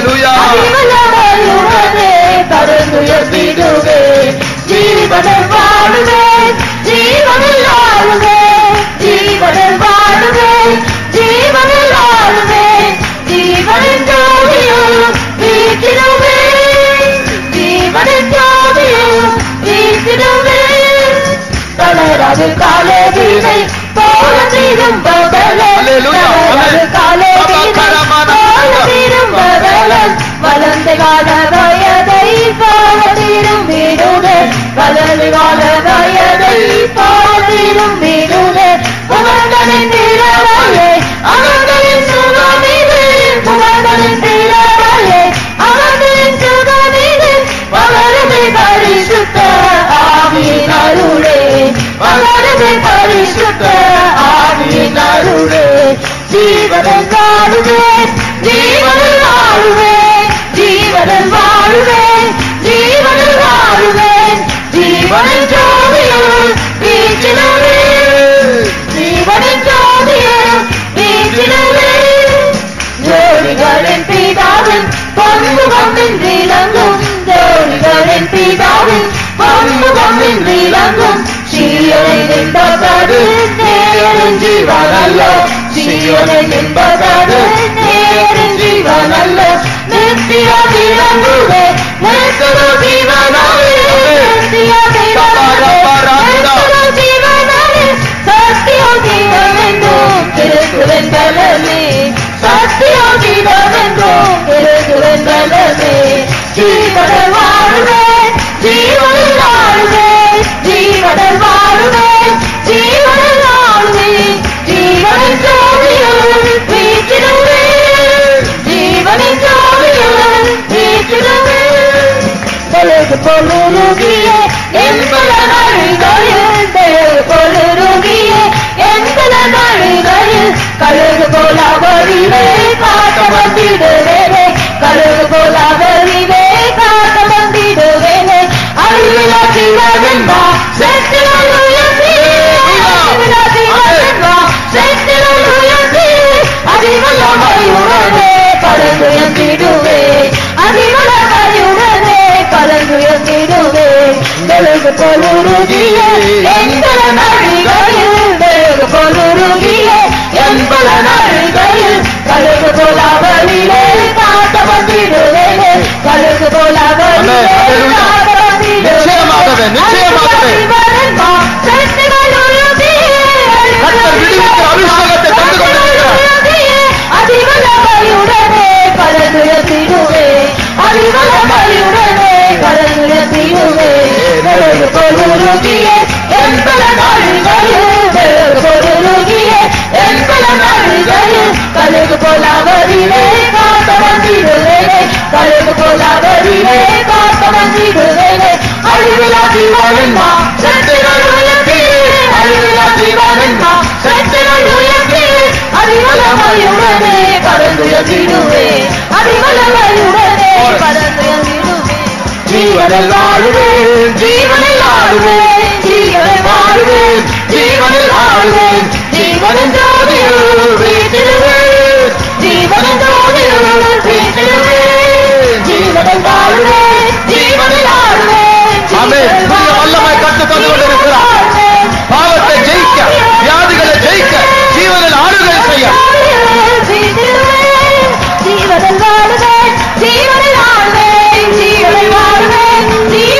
அறிவிலமையுடனே பரந்துயர்த்திடுவே ஜீவனில் வாழுவேன் ஜீவனில் ஆளுவேன் ஜீவனில் வாழுவேன் ஜீவனில் ஆளுவேன் ஜீவனின் ஜோதியில் வீட்டிடுவேன் ஜீவனின் ஜோதியில் வீட்டிடுவேன் தளராது காலவீனை போல திரும்பவலன் தளராது காலவீனை போல திரும்பவலன் வளர்ந்த கால வயதை போல திரும்பிடுவே வளர்ந்த கால வயதை போல திரும்பிடுவே புகழ்களின் திரவலே அவர்களின் சுகமிது புகழ்களின் திரவலே அவர்களின் சுகமிது வளருமே பரிசுத்த ஆவியின் அருளே வளருமே பரிசுத்த ஆவியின் அருளே ஜீவனில் வாழுவேன் ஜீவனில் வாழுவேன் ஜீவனில் வாழுவேன் ஜீவனில் வாழுவேன் ஜீவனின் ஜோதியில் வீட்டிடுவேன் ஜீவனின் ஜோதியில் வீட்டிடுவேன் ஜோதிகளின் பிதாவின் பொன்முகம் இன்றி இலங்கும் ஜோதிகளின் பிதாவின் பொன்முகம் இன்றி இலங்கும் சீயோனை நின்பது நேரின் ஜீவனல்லோ சீயோனை நின்பது நேரின் ஜீவனல்லோ நித்திய விளங்குவே நித்திய ஜீவனாவே நித்திய ஜீவனாவே சத்திய ஜீவமென்றும் திருக்குவென்பலமே சத்திய ஜீவமென்றும் திருக்குவென்பலமே ஜீவனில் வாழுவேன் ஜீவனில் வாழுவேன் ஜீவனில் வாழுவேன் ஜீவனில் வாழுவேன் ஜீவனின் ஜோதியில் வீட்டிடுவேன் ஜீவனின் ஜோதியில் வீட்டிடுவேன் கழுகு போலுருகிய என்பல நாளிகையில் கழுகு போலுருகிய என்பல நாளிகையில் கழுகு போல அவரிலே காக்க வந்திடுவேனே கழுகு போல அவரிலே காக்க வந்திடுவேனே அறிவிலா ஜீவனென்பா செத்திலுயர்த்தி அறிவிலா ஜீவனென்பா செத்திலுயர்த்தி அறிவல்லமையுடனே பரந்துயர்த்திடுவே அறிவல்லமையுடனே பரந்துயர்த்திடுவே கழுகு போலுருகிய என்பல நாளிகையில் கழுகு போலுருகிய என்பல நாளிகையில் கழுகு போல அவரிலே காக்க வந்திடுவேனே கழுகு போல அவரிலே காக்க நிச்சயமாகவே நிச்சயமாகவே கர்த்தர் விடுவிக்கிற அபிஷேகத்தை தந்து கொண்டிருக்கிறார். அதிவலமையுடனே பரந்துயர்த்திடுவே அதிவலமையுடனே பரந்துயர்த்திடுவே கழுகு போலுருகிய என்பல நாளிகையில் கழுகு போலுருகிய என்பல நாளிகையில் கழுகு போல அவரிலே காக்க வந்திடுவேனே கழுகு போல அவரிலே காக்க வந்திடுவேனே அறிவிலா ஜீவனென்பா செத்திலுயர்த்தி அறிவிலா ஜீவனென்பா செத்திலுயர்த்தி அறிவல்லமையுடனே பரந்துயர்த்திடுவே அறிவல்லமையுடனே பரந்துயர்த்திடுவே ஜீவனில் வாழுவேன் ஜீவனில் வாழுவேன் ஜீவனில் வாழுவேன் ஜீவனில் வாழுவேன் ஜீவனின் ஜோதியில் வீட்டிடுவேன் ஜீவனின் ஜோதியில் வீட்டிடுவேன் ஜீவனில் வாழுவேன் ஜீவனில் வாழுவேன் ஆமென். புதிய வல்லமை கற்றுத் தந்து கொண்டிருக்கிறார். பாவத்தை ஜெயிக்க வியாதிகளை ஜெயிக்க ஜீவனில் ஆளுகை செய்ய ஜீவனில் வாழுவேன் ஜீவனில் வாழுவேன் ஜீவனில் வாழுவேன்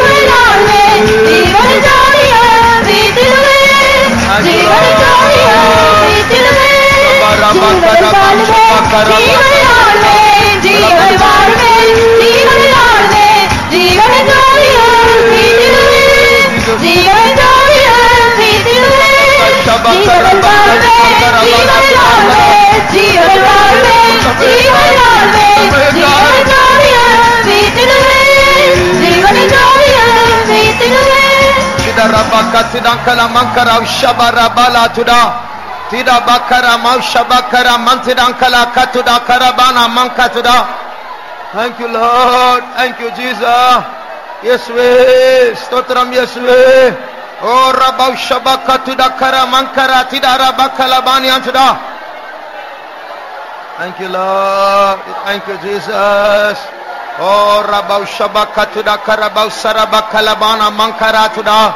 Shabara Bala Tuda. Tida Bakara Maushabakara Mantidankala Katuda Karabana Mankatuda. Thank you, Lord. Thank you, Jesus. Yes, we. Stotram, yes, we. Oh, Rabau Shabakatuda Karamankara Tidara Bakalabani Antuda. Thank you, Lord. Thank you, Jesus. Oh, Rabau Shabakatuda Karabau Sarabakalabana Mankara Tuda.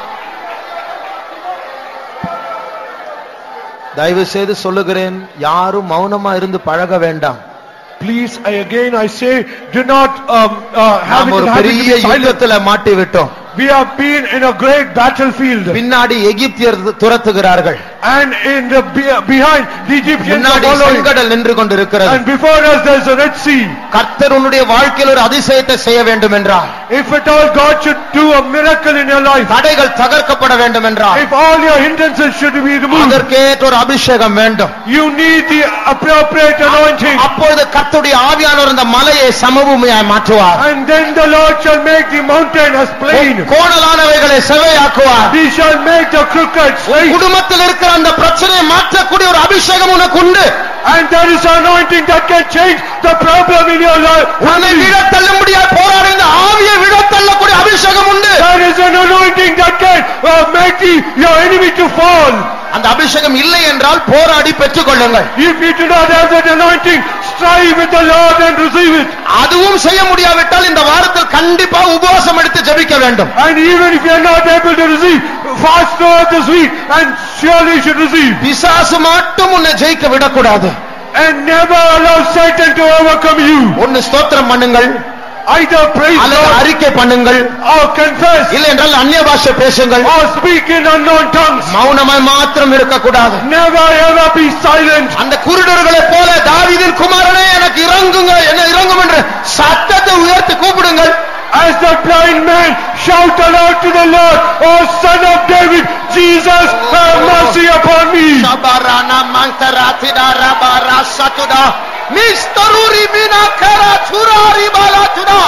தயவு செய்து சொல்லுகிறேன் யாரும் மௌனமா இருந்து பழக வேண்டாம். Please, I say, do not have ஒரு பெரிய யுத்தத்துல மாட்டி விட்டோம். We have been in a great battlefield. பின்னாடி எகிப்தியர் துரத்துகிறார்கள். And in the behind the Egyptians are முன்னாடி following. செங்கடல் நின்று கொண்டிருக்கிறது. And before us there is a Red Sea. கர்த்தர் உன்னுடைய வாழ்க்கையில் ஒரு அதிசயத்தை செய்ய வேண்டும் என்றால், if at all God should do a miracle in your life, தடைகள் தகர்க்கப்பட வேண்டும் என்றால், if all your hindrances should be removed, அதற்கேற்ற ஒரு அபிஷேகம் வேண்டும். you need the appropriate anointing. அப்பொழுது கர்த்தருடைய ஆவியானவர் அந்த மலையை சமபூமியாய் மாற்றுவார். And then the Lord shall make the mountain as plain. கோணலானவைகளை செவ்வையாக்குவார். He shall make the crooked straight. குடும்பத்தில் இருக்கிற அந்த பிரச்சனையை மாற்றக்கூடிய ஒரு அபிஷேகம் உனக்கு உண்டு. And there is anointing that can change the problem in your life. உன்னை விழத் தள்ளும்படியாய் போராடுகிற இந்த ஆவியை விழத் தள்ளக்கூடிய அபிஷேகம் உண்டு. There is an anointing that can make your enemy to fall. அந்த அபிஷேகம் இல்லை என்றால் போராடி பெற்றுக் கொள்ளுங்கள். If you do not have that anointing, strive with the Lord and receive it. அதுவும் செய்ய முடியாவிட்டால் இந்த வாரத்தில் கண்டிப்பா உபவாசம் எடுத்து ஜெபிக்க வேண்டும். And even if you are not able to receive, fast throughout this week and surely you should receive. பிசாசு மட்டும் உன்னை ஜெயிக்க விடக்கூடாது. And never allow Satan to overcome you. ஒன்னு ஸ்தோத்திரம் பண்ணுங்கள், either praise அல்லது God அறிக்கை பண்ணுங்கள், or confess, இல்லை என்றால் அந்நிய பாஷை பேசுங்கள், or speak in unknown tongues. மௌனமாய் மாத்திரம் இருக்கக்கூடாது. Never ever be silent. அந்த குருடர்களைப் போல தாவீதின் குமாரனே எனக்கு இறங்குங்க, என்ன இறங்கும் என்று சத்தத்தை உயர்த்தி கூப்பிடுங்கள். As the blind man shout aloud to the Lord, O Son of David, Jesus, have mercy upon me. Shabarana mantaratida rabara satuda mistaruri minakara churari balatuda.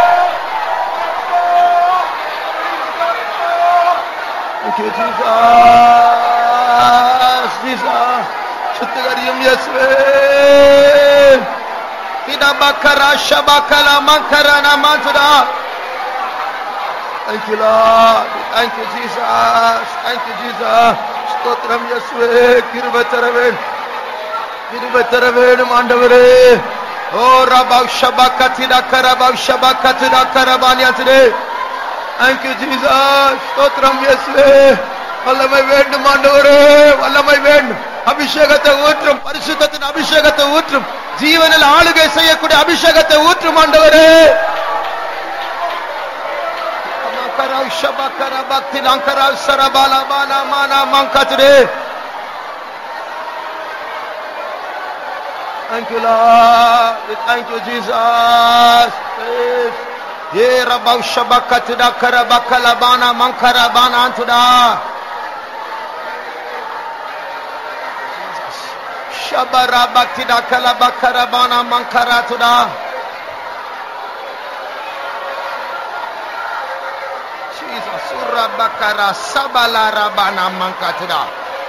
Thank you, Jesus. Jesus. Chutgariyam Yeswe. Ida bakara shabakala mankarana mantuda. Thank you, Lord. Thank you, Jesus. Thank you, Jesus. Stotram Yeswe. Kirba taraven mandavare. Oh, Rabau Shabakatida Karabau Shabakatida Karabanya today. Thank you, Jesus. Stotram Yeswe. Vallamai வேண்டும் ஆண்டவரே, வல்லமை வேண்டும். அபிஷேகத்தை ஊற்றும், பரிசுத்தத்தின் அபிஷேகத்தை ஊற்றும், ஜீவனில் ஆளுகை செய்யக்கூடிய அபிஷேகத்தை ஊற்றும் ஆண்டவரே. Amakara Shabakara Bhakti Ankara Sarabala Bana Mana Mankatre. Thank you, Lord. Thank you, Jesus. Ye Rabau Shabakatida Karabakala Bana Mankara Bana Antuda. Shabara Bhaktida Kalabakara Bana Mankara Tuda. Jesus Surra Bakara Sabala Rabana Mankatuda.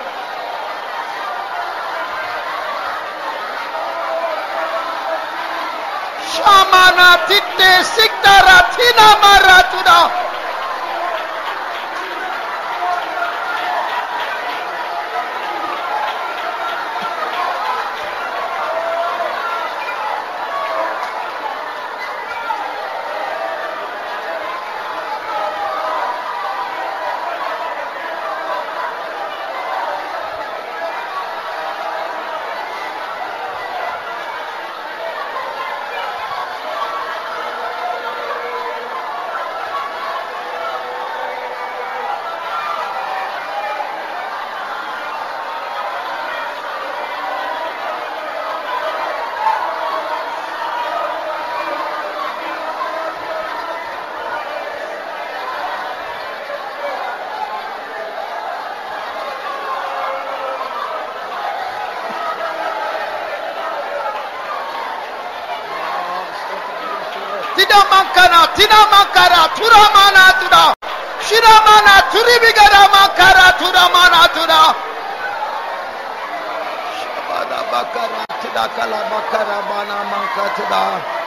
Shamana Titte Siktara Tina Maratuda. Tina Mankara, Turamana Tuda, Shiramana Turibigarama Kara Turamana Tura. Shabada Bakara Tidakala Bakara Bana Mankatada.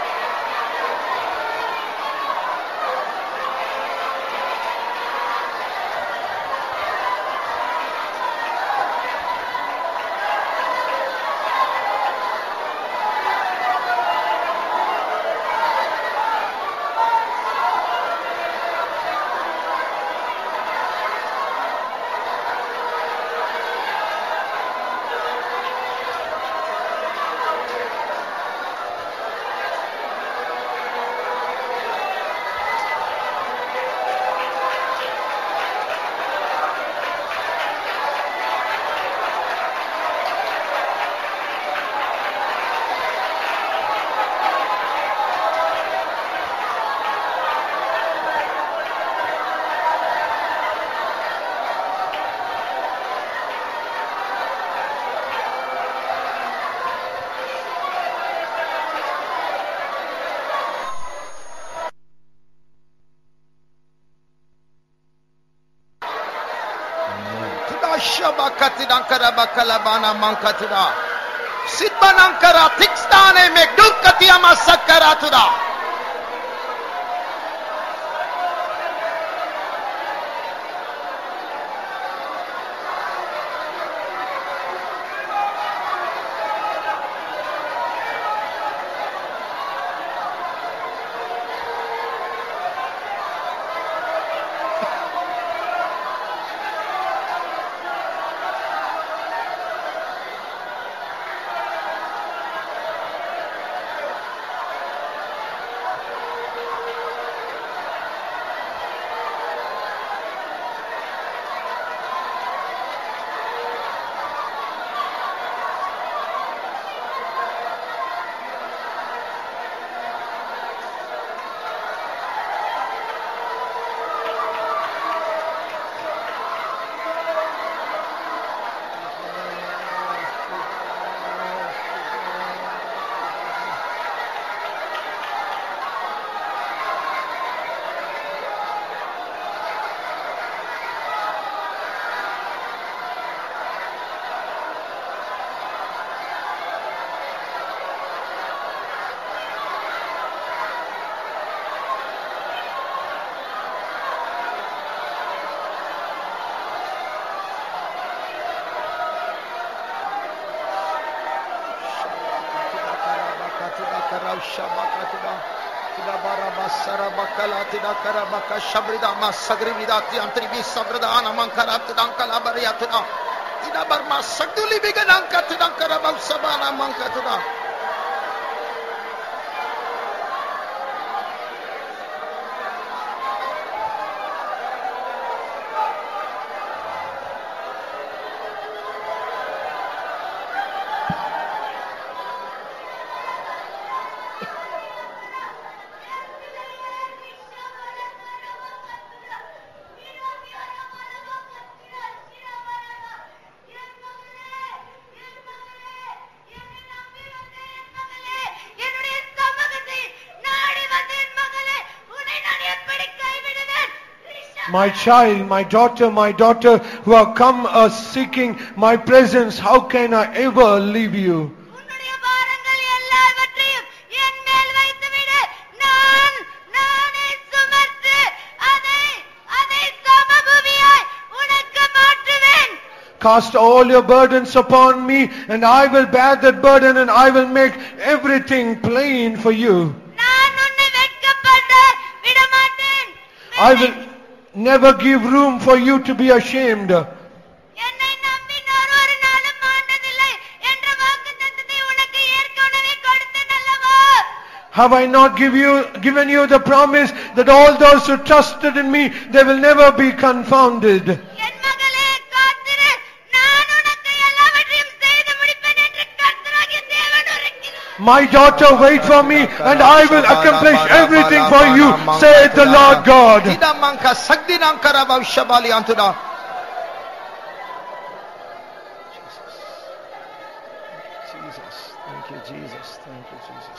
Shabakatidankara Bakalabana Mankatida. Sidbanankara Tikstane Megdukatiama Sakaratuda. Shabakatuda, Tidabaraba Sarabakala, Tidakarabaka, Shabridama, Sagrividati, Antribi Sabradana, Mankara, Tidankala Bariatuda, Tidabarma, Sagduli Bigananka, Tidankarabal Sabana, Mankatuda. My child, my daughter who have come seeking my presence, how can I ever leave you? Cast all your burdens upon me, and I will bear that burden, and I will make everything plain for you. I will never give room for you to be ashamed. Have I not given you the promise that all those who trusted in me, they will never be confounded? My daughter, wait for me, and I will accomplish everything for you, saith the Lord God. Jesus, thank you, Jesus, thank you, Jesus.